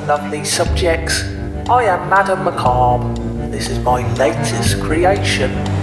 lovely subjects. I am Madam Macabre, and this is my latest creation.